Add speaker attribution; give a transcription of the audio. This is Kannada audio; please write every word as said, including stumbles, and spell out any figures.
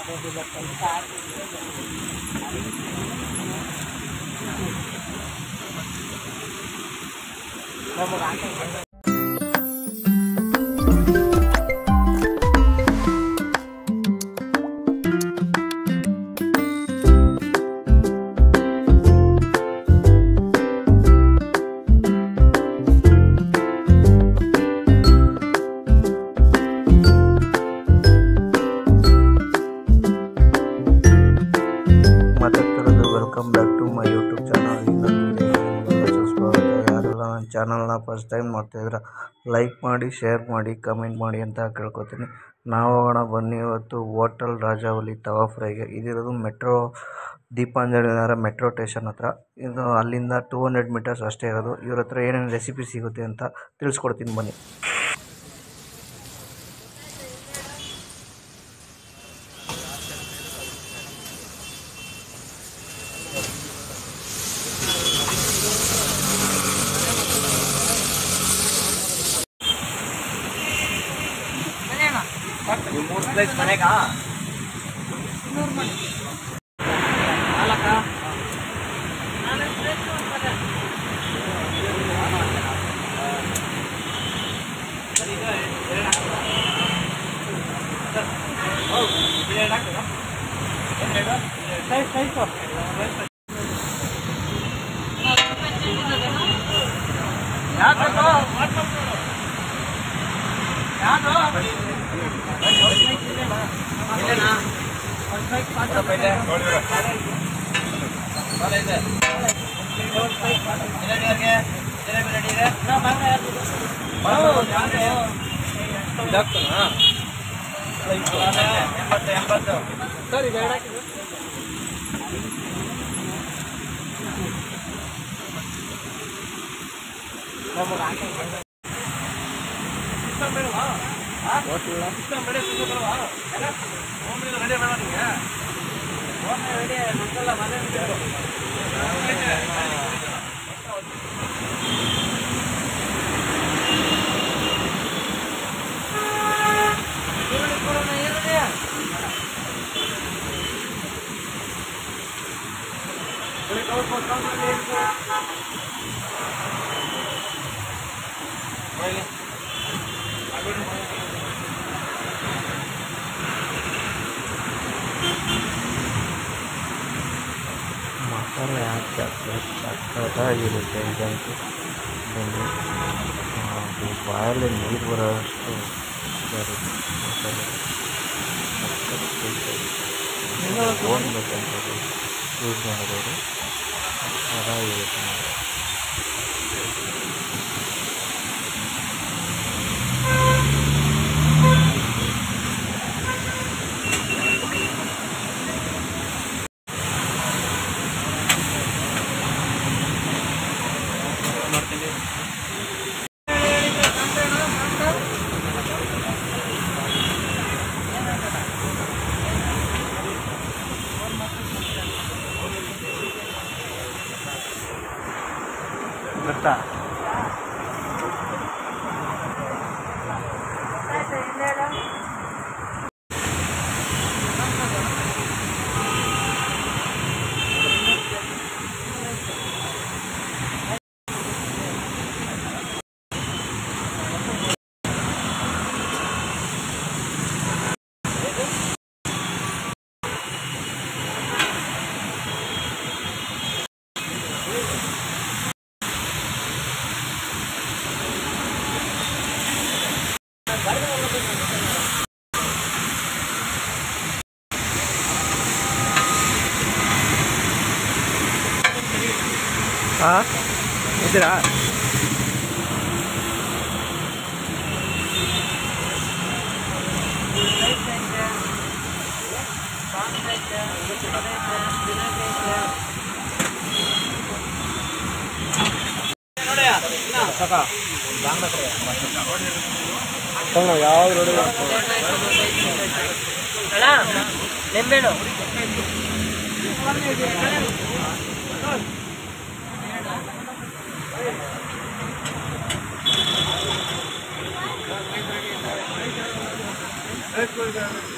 Speaker 1: Welcome back to my YouTube channel. ಯಾರೆಲ್ಲ ನನ್ನ ಚಾನಲ್ನ ಫಸ್ಟ್ ಟೈಮ್ ಮಾಡ್ತಾಯಿದ್ರೆ ಲೈಕ್ ಮಾಡಿ, ಶೇರ್ ಮಾಡಿ, ಕಮೆಂಟ್ ಮಾಡಿ ಅಂತ ಕೇಳ್ಕೊತೀನಿ. ನಾವು ಹೋಗೋಣ ಬನ್ನಿ ಇವತ್ತು ಹೋಟೆಲ್ ರಾಜಾವಲಿ ತವಾ ಫ್ರೈಗೆ. ಇದಿರೋದು metro Deepanjali Nagar metro station ಹತ್ರ. ಇದು ಅಲ್ಲಿಂದ ಟೂ ಹಂಡ್ರೆಡ್ ಮೀಟರ್ಸ್ ಅಷ್ಟೇ ಇರೋದು. ಇವ್ರ ಹತ್ರ ಏನೇನು ರೆಸಿಪಿ ಸಿಗುತ್ತೆ ಅಂತ ತಿಳಿಸ್ಕೊಡ್ತೀನಿ ಬನ್ನಿ.
Speaker 2: ಮೂರು ಪ್ಲೇಸ್ ಮನೆಗಾ ಸರಿ
Speaker 1: ಮಸಾಲೆ ಹಾಕಿ ಸಕ್ಕತ್ತಾಗಿರುತ್ತೆ. ಇದಂತೂ ಬನ್ನಿ, ಅದು ಬಾಯಲ್ಲಿ ನೀರು ಬರೋಷ್ಟು ಬರುತ್ತೆ ಮಸಾಲೆ. ಓಡ್ಬೇಕಂತ ಯೂಸ್ ಮಾಡೋದು ಚೆನ್ನಾಗಿರುತ್ತೆ.
Speaker 2: ಗೊತ್ತಾ ಹಾಂ ಇದ್ದೀರಾ? ಯಾವ ರೋಡ್ ನಿಂಬೆಣ್ಣು Let's go.